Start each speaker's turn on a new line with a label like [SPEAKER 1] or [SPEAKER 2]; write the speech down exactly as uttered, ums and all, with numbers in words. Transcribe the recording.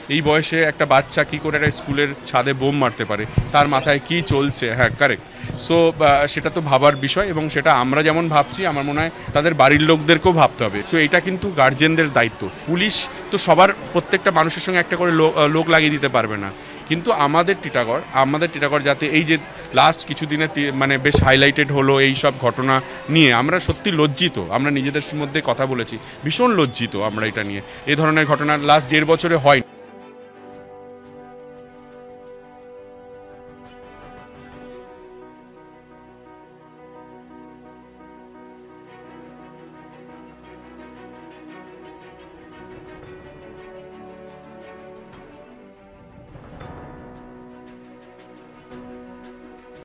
[SPEAKER 1] এই বয়সে একটা বাচ্চা কী করে একটা স্কুলের ছাদে বোম মারতে পারে, তার মাথায় কি চলছে। হ্যাঁ, কারেক্ট। সো সেটা তো ভাবার বিষয়, এবং সেটা আমরা যেমন ভাবছি আমার মনে হয় তাদের বাড়ির লোকদেরকেও ভাবতে হবে। সো এটা কিন্তু গার্জেনদের দায়িত্ব। পুলিশ তো সবার প্রত্যেকটা মানুষের সঙ্গে একটা করে লোক লাগিয়ে দিতে পারবে না, কিন্তু আমাদের টিটাগড় আমাদের টিটাগড় যাতে এই যে লাস্ট কিছুদিনে মানে বেশ হাইলাইটেড হলো এই সব ঘটনা নিয়ে, আমরা সত্যি লজ্জিত। আমরা নিজেদের মধ্যে কথা বলেছি, ভীষণ লজ্জিত আমরা এটা নিয়ে। এই ধরনের ঘটনা লাস্ট দেড় বছরে হয়।